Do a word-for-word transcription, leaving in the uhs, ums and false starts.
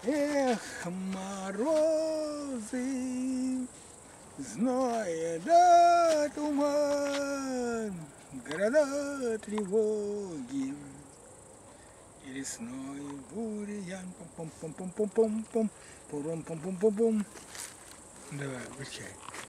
Эх, морозы, зной да туман, города тревоги. И лесной бурьян, пом-пом-пом-пом-пом-пом, пуром-пом-пом-пом-пом. Давай, включай.